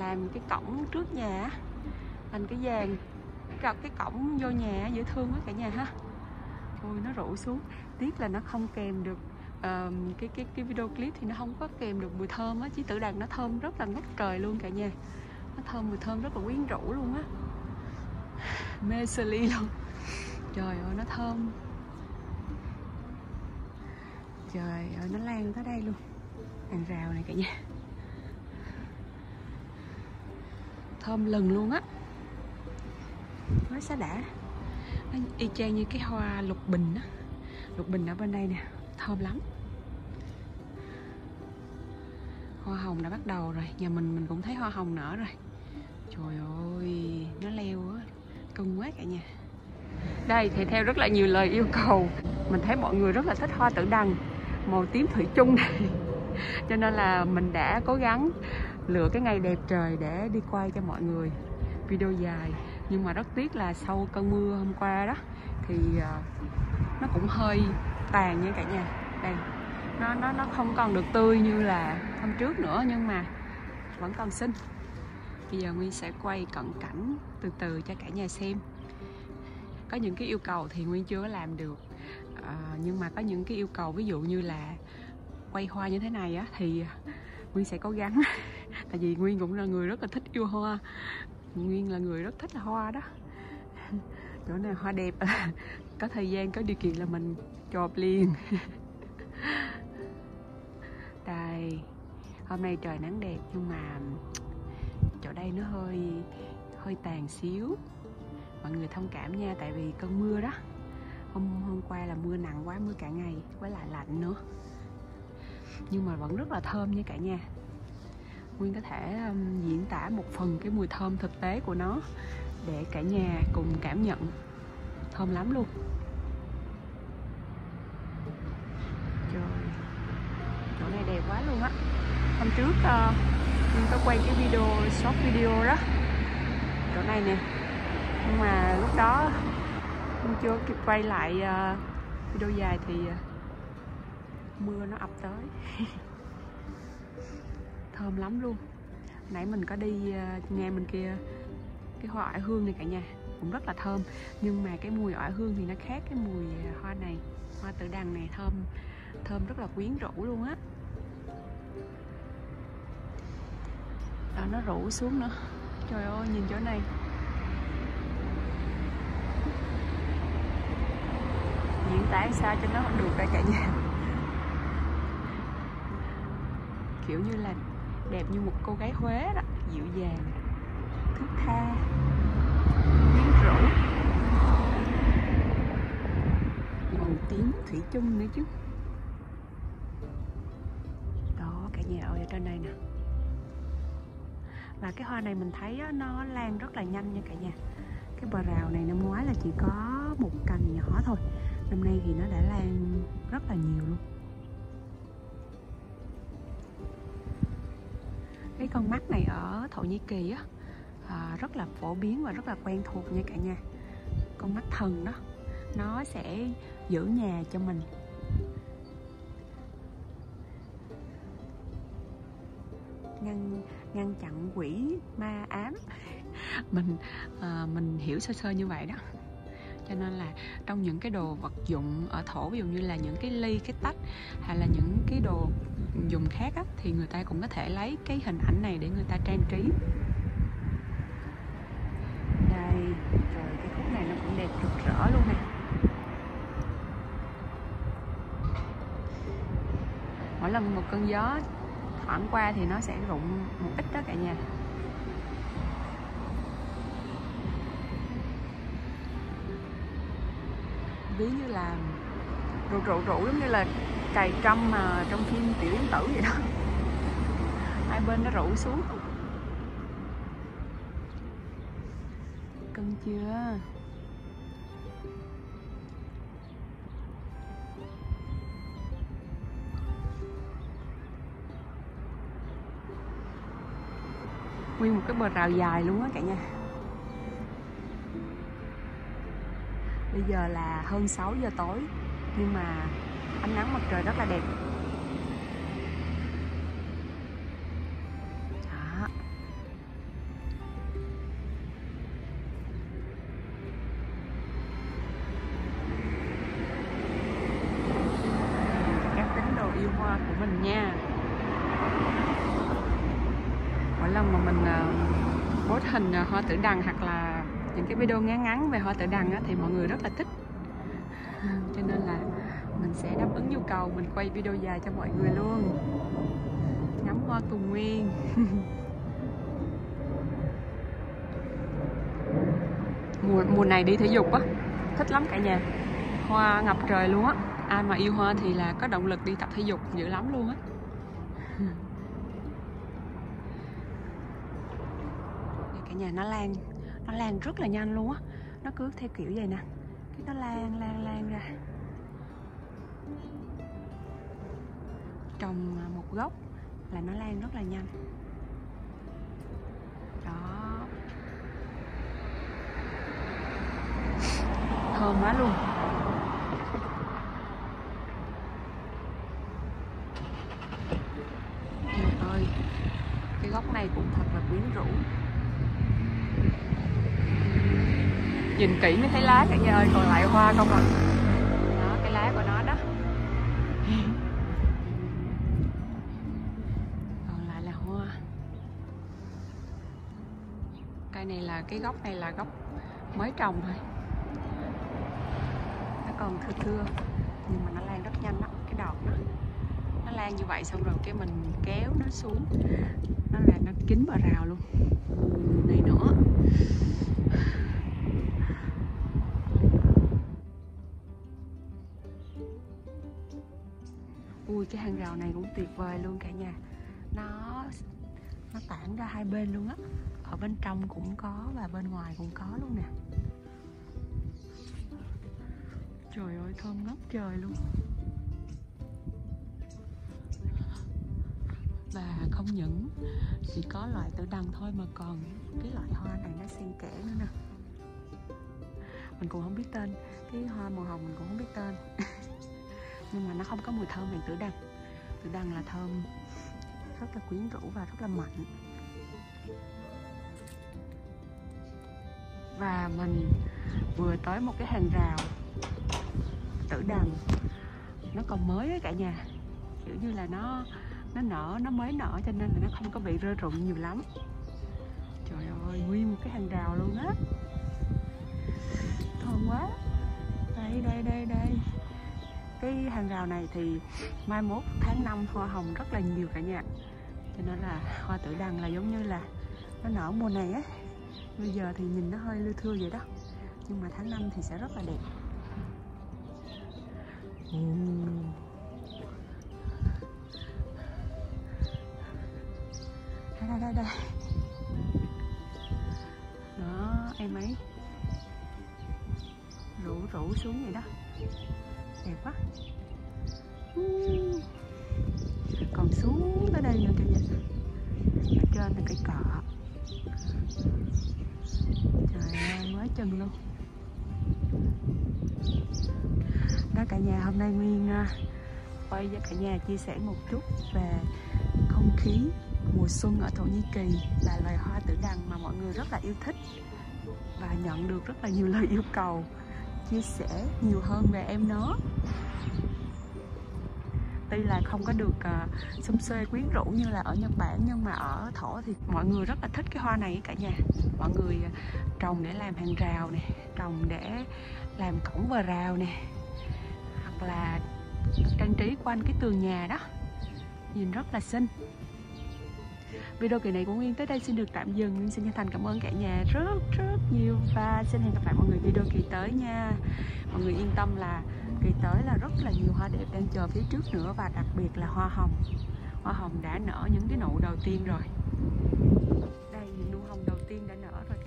làm cái cổng trước nhà á, thành cái vàng, cái cổng vô nhà dễ thương quá cả nhà ha. Ôi nó rủ xuống, tiếc là nó không kèm được cái video clip thì nó không có kèm được mùi thơm á, chứ tử đằng nó thơm rất là ngút trời luôn cả nhà. Nó thơm, mùi thơm rất là quyến rũ luôn á, mê sơ ly luôn. Trời ơi nó thơm, trời ơi nó lan tới đây luôn, hàng rào này cả nhà, thơm lừng luôn á, nói sao đã. Nó y chang như cái hoa lục bình á, lục bình ở bên đây nè, thơm lắm. Hoa hồng đã bắt đầu rồi, nhà mình cũng thấy hoa hồng nở rồi. Trời ơi nó leo á, cưng quá cả nhà. Đây thì theo rất là nhiều lời yêu cầu, mình thấy mọi người rất là thích hoa tử đằng màu tím thủy chung này cho nên là mình đã cố gắng lựa cái ngày đẹp trời để đi quay cho mọi người video dài. Nhưng mà rất tiếc là sau cơn mưa hôm qua đó thì nó cũng hơi tàn nha cả nhà. Đây nó không còn được tươi như là hôm trước nữa, nhưng mà vẫn còn xinh. Bây giờ Nguyên sẽ quay cận cảnh từ từ cho cả nhà xem. Có những cái yêu cầu thì Nguyên chưa có làm được, nhưng mà có những cái yêu cầu ví dụ như là quay hoa như thế này á thì Nguyên sẽ cố gắng tại vì Nguyên cũng là người rất là thích yêu hoa, Nguyên là người rất thích là hoa đó. Chỗ này hoa đẹp có thời gian có điều kiện là mình chộp liền. Đây hôm nay trời nắng đẹp nhưng mà chỗ đây nó hơi tàn xíu, mọi người thông cảm nha, tại vì cơn mưa đó. Hôm qua là mưa nặng quá, mưa cả ngày với lại lạnh nữa, nhưng mà vẫn rất là thơm nha cả nhà. Nguyên có thể diễn tả một phần cái mùi thơm thực tế của nó để cả nhà cùng cảm nhận. Thơm lắm luôn. Trời, chỗ này đẹp quá luôn á. Hôm trước Nguyên có quay cái video, short video đó, chỗ này nè, nhưng mà lúc đó Nguyên chưa kịp quay lại video dài thì mưa nó ập tới. Thơm lắm luôn. Nãy mình có đi nghe bên kia cái hoa oải hương này cả nhà, cũng rất là thơm, nhưng mà cái mùi oải hương thì nó khác cái mùi hoa này. Hoa tử đằng này thơm rất là quyến rũ luôn á. Đó, nó rủ xuống nữa. Trời ơi nhìn chỗ này, diễn tả sao cho nó không được cả nhà. Kiểu như là đẹp như một cô gái Huế đó, dịu dàng, thướt tha, quyến rũ, màu tím thủy chung nữa chứ. Đó cả nhà ơi, ở trên đây nè. Và cái hoa này mình thấy á, nó lan rất là nhanh nha cả nhà. Cái bờ rào này năm ngoái là chỉ có một cành nhỏ thôi, năm nay thì nó đã lan rất là nhiều luôn. Cái con mắt này ở Thổ Nhĩ Kỳ á, rất là phổ biến và rất là quen thuộc nha cả nhà. Con mắt thần đó, nó sẽ giữ nhà cho mình. Ngăn chặn quỷ ma ám. Mình hiểu sơ sơ như vậy đó. Cho nên là trong những cái đồ vật dụng ở Thổ, ví dụ như là những cái ly, cái tách hay là những cái đồ dùng khác á, thì người ta cũng có thể lấy cái hình ảnh này để người ta trang trí. Đây, trời, cái khúc này nó cũng đẹp rực rỡ luôn nè. Mỗi lần một cơn gió thoảng qua thì nó sẽ rụng một ít đó cả nhà. Ví như là rủ giống như là cày trăm mà trong phim Tiểu Yến Tử vậy đó. Hai bên nó rủ xuống. Cưng chưa? Nguyên một cái bờ rào dài luôn á cả nhà. Bây giờ là hơn 6 giờ tối, nhưng mà ánh nắng mặt trời rất là đẹp. Đó. mỗi lần mà mình post hình hoa tử đằng hoặc là những cái video ngắn ngắn về hoa tử đằng á, thì mọi người rất là thích, cho nên là mình sẽ đáp ứng nhu cầu, mình quay video dài cho mọi người luôn. Ngắm hoa Tùng Nguyên. Mùa này đi thể dục á, thích lắm cả nhà. Hoa ngập trời luôn á. Ai mà yêu hoa thì là có động lực đi tập thể dục dữ lắm luôn á. Cả nhà nó lan rất là nhanh luôn á. Nó cứ theo kiểu vậy nè, cái nó lan ra. Trồng một gốc là nó lan rất là nhanh. Đó. Thơm quá luôn. Trời ơi, cái gốc này cũng thật là quyến rũ. Nhìn kỹ mới thấy lá cả nhà ơi, còn lại hoa không à. Đó, cái lá của nó đó. Còn lại là hoa. Cây này là cái gốc này là gốc mới trồng thôi. Nó còn thưa nhưng mà nó lan rất nhanh đó, cái đọt nó lan như vậy xong rồi cái mình kéo nó xuống, nó kín bờ rào luôn. Này nữa. Ui, cái hàng rào này cũng tuyệt vời luôn cả nhà. Nó tản ra hai bên luôn á. Ở bên trong cũng có và bên ngoài cũng có luôn nè. Trời ơi, thơm ngất trời luôn. Và không những chỉ có loại tử đằng thôi mà còn cái loại hoa này nó xen kẽ nữa nè. Mình cũng không biết tên. Cái hoa màu hồng mình cũng không biết tên. Nhưng mà nó không có mùi thơm bằng tử đằng. Tử đằng là thơm rất là quyến rũ và rất là mạnh. Và mình vừa tới một cái hàng rào tử đằng. Nó còn mới ấy cả nhà. Kiểu như là nó mới nở cho nên là nó không có bị rơi rụng nhiều lắm. Trời ơi, nguyên một cái hàng rào luôn á. Thơm quá. Đây. Cái hàng rào này thì mai mốt tháng 5 hoa hồng rất là nhiều cả nhà. Cho nên là hoa tử đằng là giống như là nó nở mùa này á. Bây giờ thì nhìn nó hơi lưa thưa vậy đó. Nhưng mà tháng 5 thì sẽ rất là đẹp. Đây. Đó, em ấy rủ xuống vậy đó. Đẹp quá. Còn xuống tới đây nữa cả nhà. Ở trên là cây cọ. Trời ơi, mới chân luôn. Đó cả nhà, hôm nay Nguyên quay cho cả nhà chia sẻ một chút về không khí mùa xuân ở Thổ Nhĩ Kỳ, là loài hoa tử đằng mà mọi người rất là yêu thích và nhận được rất là nhiều lời yêu cầu chia sẻ nhiều hơn về em nó. Tuy là không có được xum xuê quyến rũ như là ở Nhật Bản, nhưng mà ở Thổ thì mọi người rất là thích cái hoa này cả nhà. Mọi người trồng để làm hàng rào nè, trồng để làm cổng bờ rào nè, hoặc là trang trí quanh cái tường nhà đó, nhìn rất là xinh. Video kỳ này của Nguyên tới đây xin được tạm dừng. Nguyên xin chân thành cảm ơn cả nhà rất nhiều và xin hẹn gặp lại mọi người video kỳ tới nha. Mọi người yên tâm là kỳ tới là rất là nhiều hoa đẹp đang chờ phía trước nữa, và đặc biệt là hoa hồng. Hoa hồng đã nở những cái nụ đầu tiên rồi. Đây, những nụ hồng đầu tiên đã nở rồi.